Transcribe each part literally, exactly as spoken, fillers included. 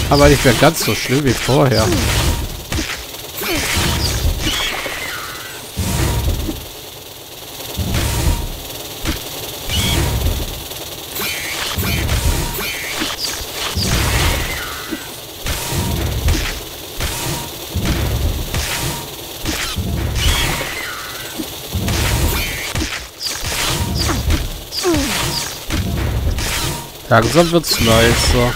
Aber nicht mehr ganz so schlimm wie vorher. Langsam wird's leiser.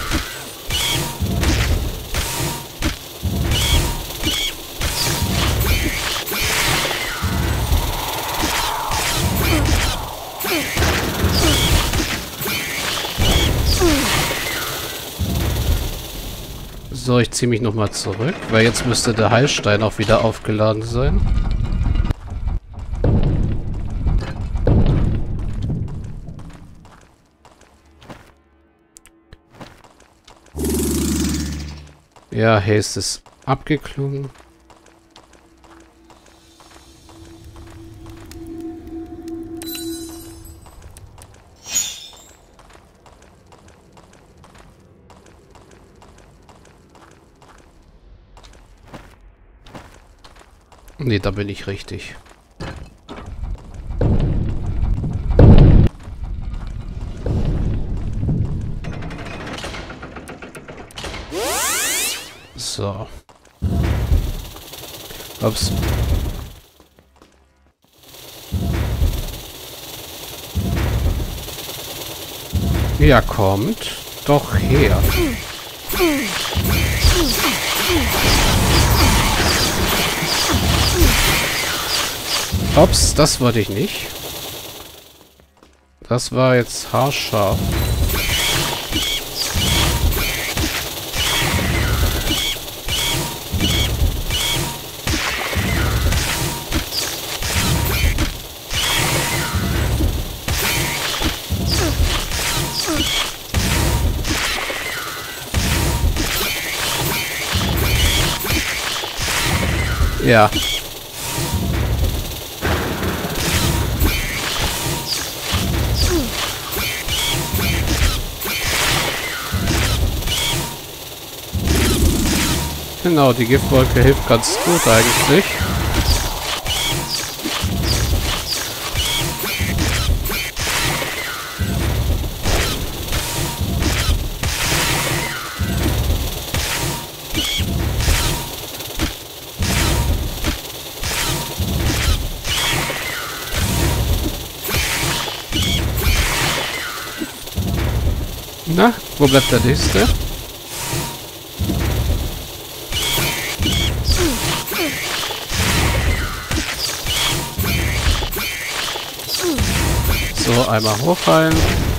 So, ich ziehe mich nochmal zurück, weil jetzt müsste der Heilstein auch wieder aufgeladen sein. Ja, Haste ist abgeklungen. Nee, da bin ich richtig. So. Ups. Ja, kommt doch her. Ups, das wollte ich nicht. Das war jetzt haarscharf. Ja. Genau, die Giftwolke hilft ganz gut eigentlich. Na, wo bleibt der nächste? So, einmal hochfallen.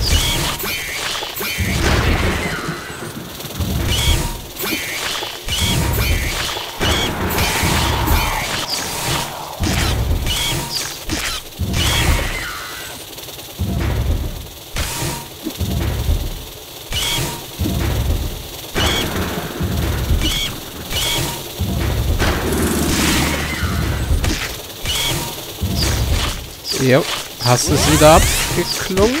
Jo, hast du es wieder abgeklungen?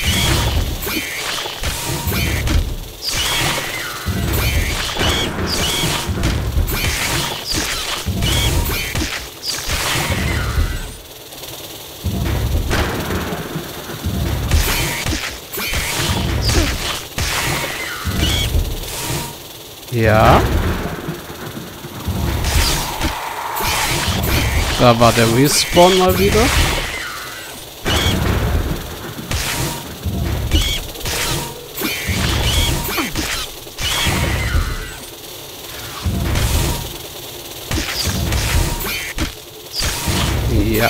Ja. Da war der Respawn mal wieder. Ja.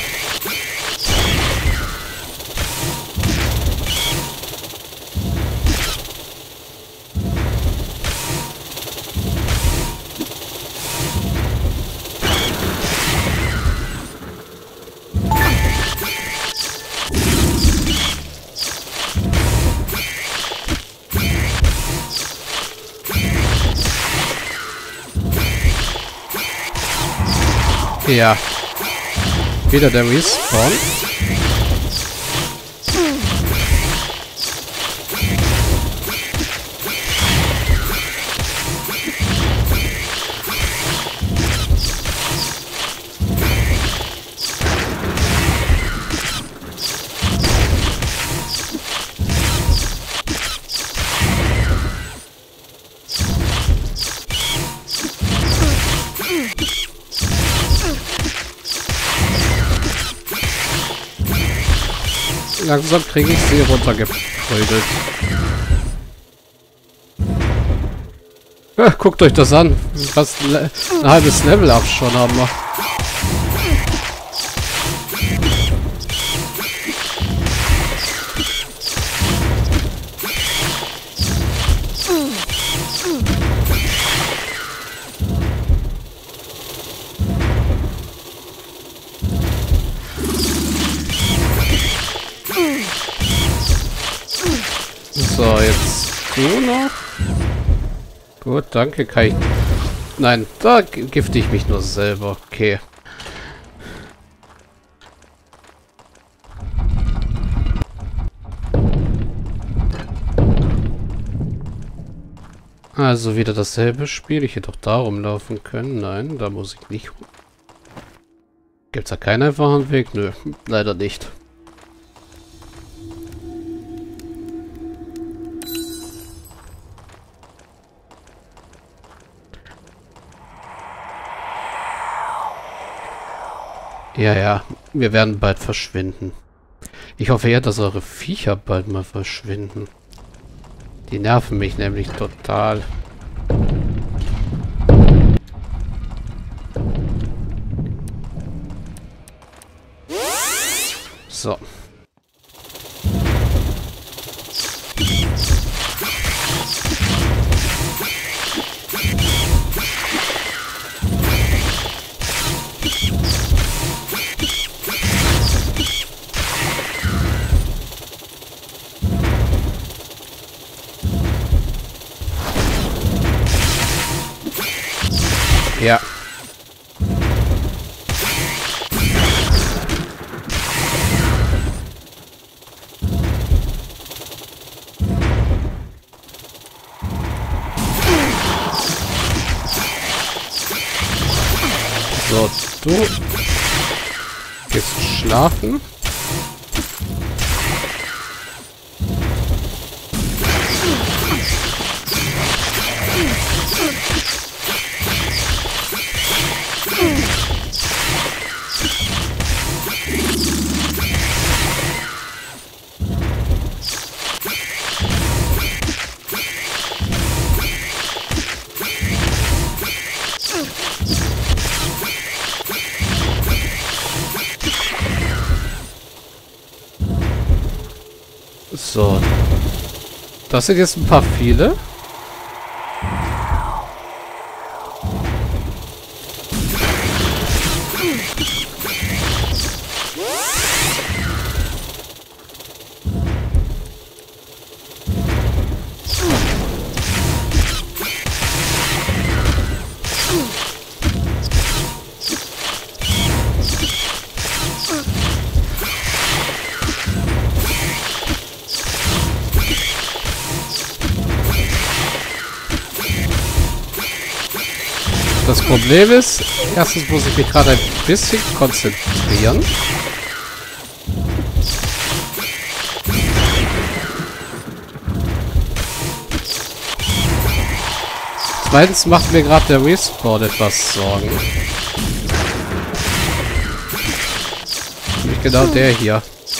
Ja. Wieder der Respawn. Langsam kriege ich sie runtergeprügelt. Ja, guckt euch das an. Fast ein halbes Level up schon haben wir. So, jetzt du noch. Gut, danke, kann ich... Nein, da gifte ich mich nur selber. Okay. Also wieder dasselbe Spiel. Ich hätte doch da rumlaufen können. Nein, da muss ich nicht. Gibt es da keinen einfachen Weg? Nö, leider nicht. Ja, ja, wir werden bald verschwinden. Ich hoffe ja, dass eure Viecher bald mal verschwinden. Die nerven mich nämlich total. So. Ja. So, du gehst schlafen. So. Das sind jetzt ein paar viele. Das Problem ist, erstens muss ich mich gerade ein bisschen konzentrieren. Zweitens macht mir gerade der Respawn etwas Sorgen. Nämlich genau der hier.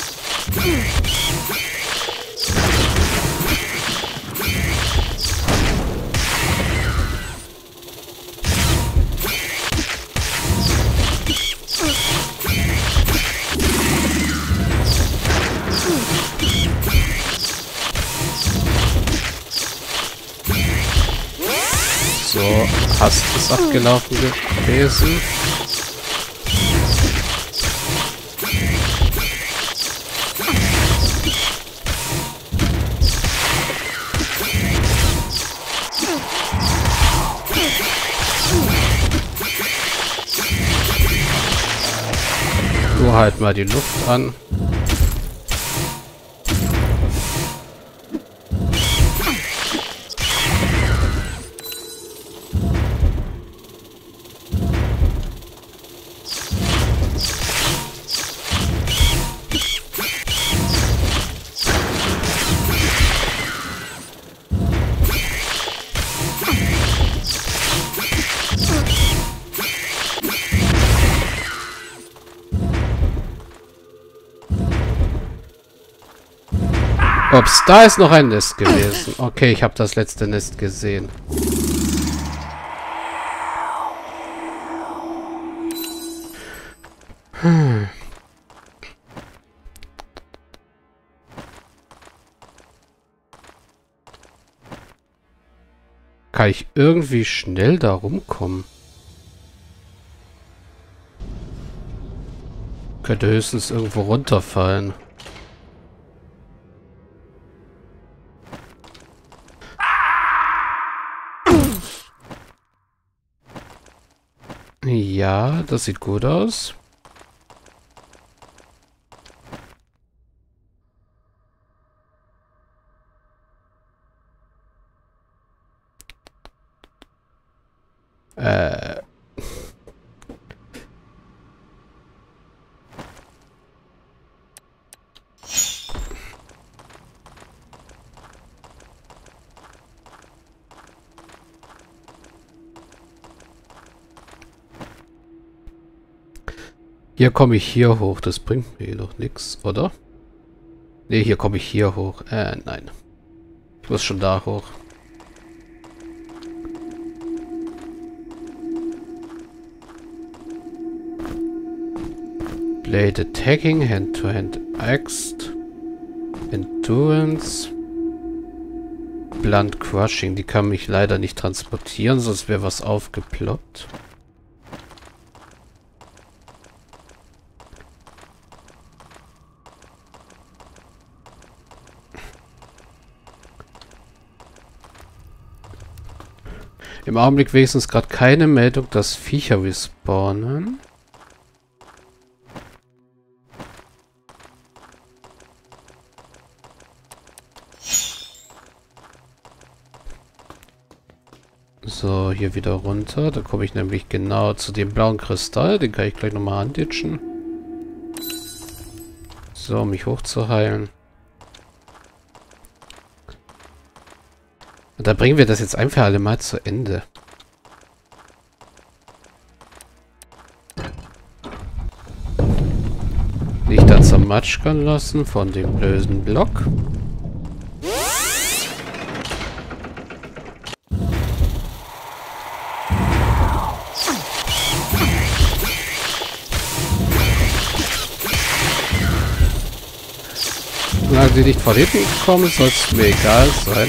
So, Hast ist abgelaufen gewesen. Du halt mal die Luft an. Ups, da ist noch ein Nest gewesen. Okay, ich habe das letzte Nest gesehen. Hm. Kann ich irgendwie schnell da rumkommen? Könnte höchstens irgendwo runterfallen. Ja, das sieht gut aus. Äh. Hier komme ich hier hoch. Das bringt mir jedoch nichts, oder? Ne, hier komme ich hier hoch. Äh, nein. Ich muss schon da hoch. Blade Attacking, Hand-to-Hand Axt, Endurance, Blunt Crushing. Die kann mich leider nicht transportieren, sonst wäre was aufgeploppt. Im Augenblick wenigstens gerade keine Meldung, dass Viecher respawnen. So, hier wieder runter. Da komme ich nämlich genau zu dem blauen Kristall. Den kann ich gleich nochmal anditschen. So, um mich hochzuheilen. Und dann bringen wir das jetzt einfach alle mal zu Ende. Nicht da zermatschern lassen von dem bösen Block. Solange sie nicht von hinten kommen, soll es mir egal sein.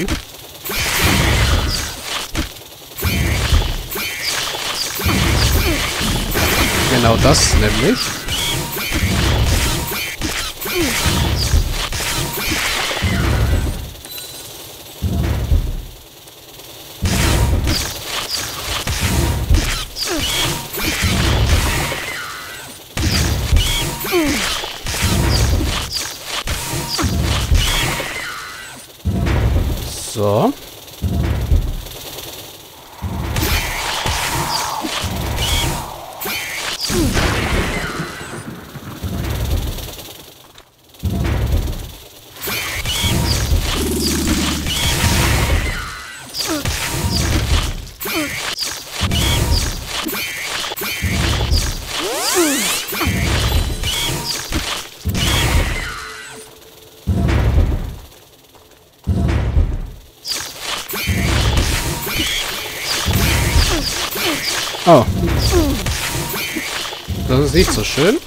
Genau das nämlich. So. Oh. Das ist nicht so schön.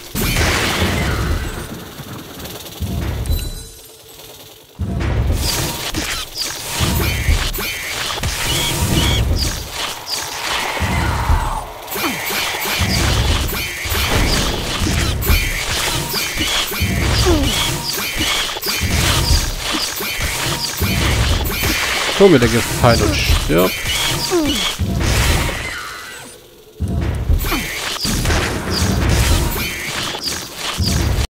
Tu mir den Gefallen und stirb.